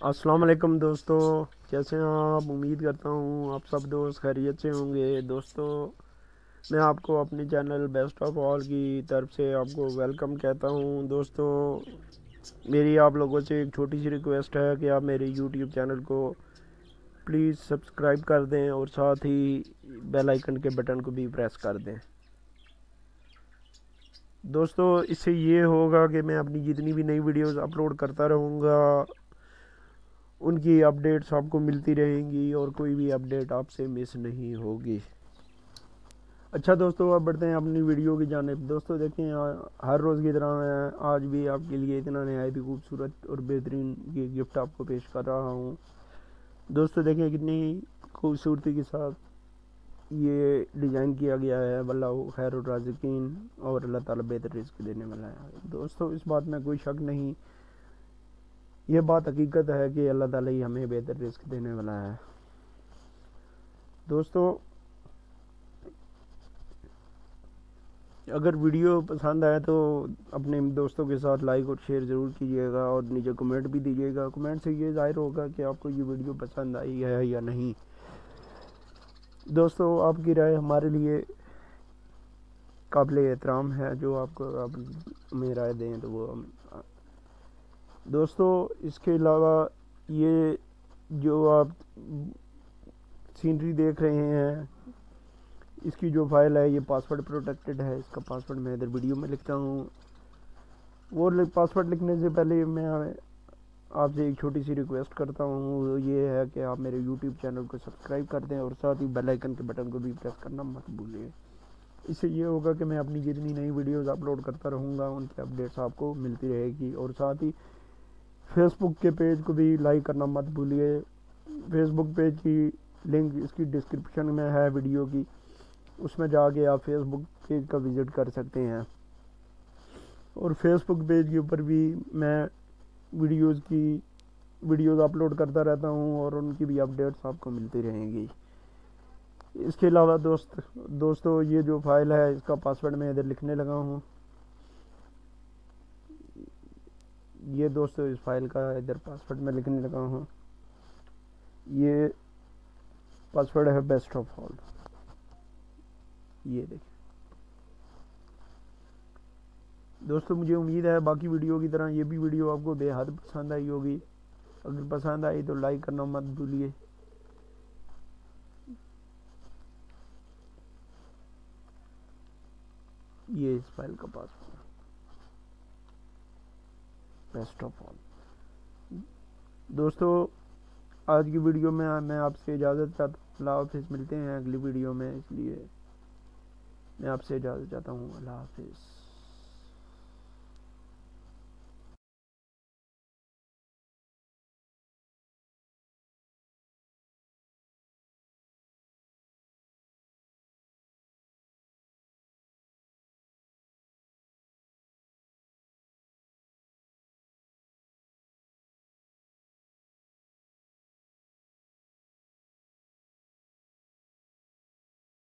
السلام علیکم دوستو، کیسے ہیں آپ؟ امید کرتا ہوں آپ سب دوست خیریت سے ہوں گے۔ دوستو، میں آپ کو اپنے چینل بیسٹ آف آل کی طرف سے آپ کو ویلکم کہتا ہوں۔ دوستو، میری آپ لوگوں سے ایک چھوٹی سی ریکویسٹ ہے کہ آپ میرے یوٹیوب چینل کو پلیز سبسکرائب کر دیں اور ساتھ ہی بیل آئیکن کے بٹن کو بھی پریس کر دیں۔ دوستو، اس سے یہ ہوگا کہ میں اپنی جتنی بھی نئی ویڈیوز اپلوڈ کرتا رہوں گا، ان کی اپڈیٹس آپ کو ملتی رہیں گی اور کوئی بھی اپڈیٹ آپ سے مس نہیں ہوگی۔ اچھا دوستو، اب بڑھتے ہیں اپنی ویڈیو کی جانب۔ دوستو دیکھیں، ہر روز کی طرح میں آج بھی آپ کے لیے اتنا نہایت ہی خوبصورت اور بہترین یہ گفٹ آپ کو پیش کر رہا ہوں۔ دوستو دیکھیں کتنی خوبصورتی کے ساتھ یہ ڈیزائن کیا گیا ہے۔ واللہ خیر الرازقین، اور اللہ تعالیٰ بہتر رزق دینے والا ہے۔ دوستو، اس بات میں کوئی شک نہیں، یہ بات حقیقت ہے کہ اللہ تعالیٰ ہی ہمیں بہتر رزق دینے والا ہے۔ دوستو، اگر ویڈیو پسند آئے تو اپنے دوستوں کے ساتھ لائک اور شیئر ضرور کیجیے گا، اور نیچے کمنٹ بھی دیجیے گا۔ کمنٹ سے یہ ظاہر ہوگا کہ آپ کو یہ ویڈیو پسند آئی ہے یا نہیں۔ دوستو، آپ کی رائے ہمارے لیے قابل احترام ہے، جو آپ کو آپ ہمیں رائے دیں تو وہ دوستو، اس کے علاوہ یہ جو آپ سینری دیکھ رہے ہیں، اس کی جو فائل ہے یہ پاسورڈ پروٹیکٹڈ ہے۔ اس کا پاسورڈ میں ادھر ویڈیو میں لکھتا ہوں۔ وہ پاسورڈ لکھنے سے پہلے میں آپ سے ایک چھوٹی سی ریکویسٹ کرتا ہوں، وہ یہ ہے کہ آپ میرے یوٹیوب چینل کو سبسکرائب کر دیں اور ساتھ ہی بیل آئیکن کے بٹن کو بھی پریس کرنا مت بھولیں۔ اس سے یہ ہوگا کہ میں اپنی جتنی نئی ویڈیوز اپلوڈ کرتا رہوں گا، ان کی اپڈیٹس آپ کو ملتی رہے گی۔ اور ساتھ ہی فیس بک کے پیج کو بھی لائک کرنا مت بھولیے۔ فیس بک پیج کی لنک اس کی ڈسکرپشن میں ہے ویڈیو کی، اس میں جا کے آپ فیس بک پیج کا وزٹ کر سکتے ہیں۔ اور فیس بک پیج کے اوپر بھی میں ویڈیوز اپلوڈ کرتا رہتا ہوں، اور ان کی بھی اپڈیٹس آپ کو ملتی رہیں گی۔ اس کے علاوہ دوستو، یہ جو فائل ہے اس کا پاسورڈ میں ادھر لکھنے لگا ہوں۔ یہ دوستو، اس فائل کا ادھر پاسورڈ میں لکھنے لگا ہوں۔ یہ پاسورڈ ہے بیسٹ آف آل۔ یہ دیکھیں دوستو، مجھے امید ہے باقی ویڈیو کی طرح یہ بھی ویڈیو آپ کو بے حد پسند آئی ہوگی۔ اگر پسند آئی تو لائک کرنا مت بھولیے۔ یہ اس فائل کا پاسورڈ بیسٹ آف آل۔ دوستو، آج کی ویڈیو میں آپ سے اجازت چاہتا ہوں۔ اللہ حافظ، ملتے ہیں اگلی ویڈیو میں، اس لیے میں آپ سے اجازت چاہتا ہوں۔ اللہ حافظ۔